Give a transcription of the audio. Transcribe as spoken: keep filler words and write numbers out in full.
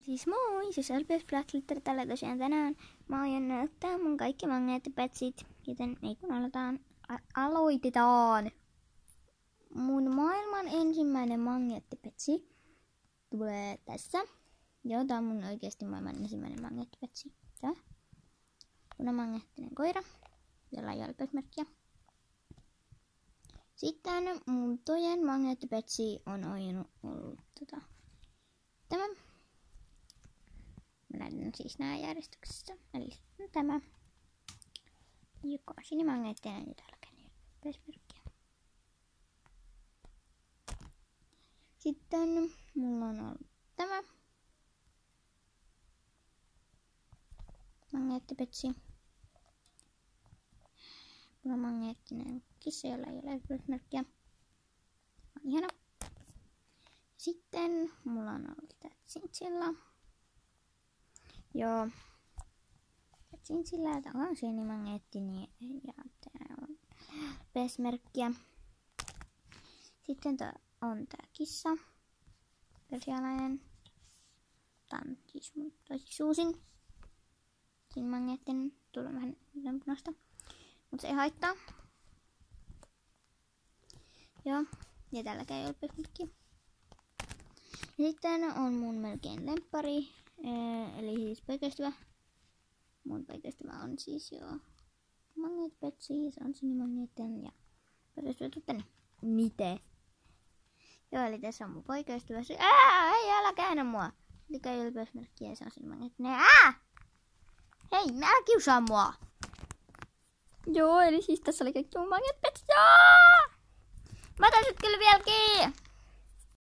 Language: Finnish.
Siis moi, siis Alpeus Blacklitter täällä tosiaan tänään. Mä aion näyttää mun kaikki magneettipetsit, joten ei kun aloitetaan. A- aloitetaan! Mun maailman ensimmäinen magneettipetsi tulee tässä. Joo, tää on mun oikeesti maailman ensimmäinen magneettipetsi. Tää. Punamagneettinen koira, jolla ei Alpeus-merkkiä. Sitten mun toinen magneettipetsi on aina ollut tota, tämä. Mä näytän siis nää järjestyksessä. Eli tämä, joka on sinimagneettinen ja täälläkin ei Alpeus-merkkiä. Sitten mulla on ollut tämä magneettipetsi. Punamagneettinen kissa, jolla ei ole Alpeus-merkkiä. On ihana. Sitten mulla on ollut tää Chinchilla. Joo. Tää Chinchilla, tää on sinimagneettinen ja tää on Alpeus-merkkiä. Sitten tää on tää kissa. Persialainen. Tää on siis mun toiseksi uusin. Sinimagneettinen. Tuolla on vähän lämpönosta. Mut se ei haittaa. Joo. Ja tälläkään ei ole Alpeus-merkkiä. Ja sitten on mun melkein lemppari. Ee, eli siis poikaystävä. Mun poikaystävä on siis jo magneettipetsi. Se on sinimagneettinen ja poikaystävä tuu tänne. Miten? Joo, eli tässä on mun poikaystävä. Ää, ei älä käännä mua. Mikä ei ole Alpeus-merkkiä ja se on sinimagneettinen. Ää! Hei, älä kiusaa mua! Joo, eli siis tässä oli kaikki mun magneettipetsi. Mä otan sut kyllä vieläkin!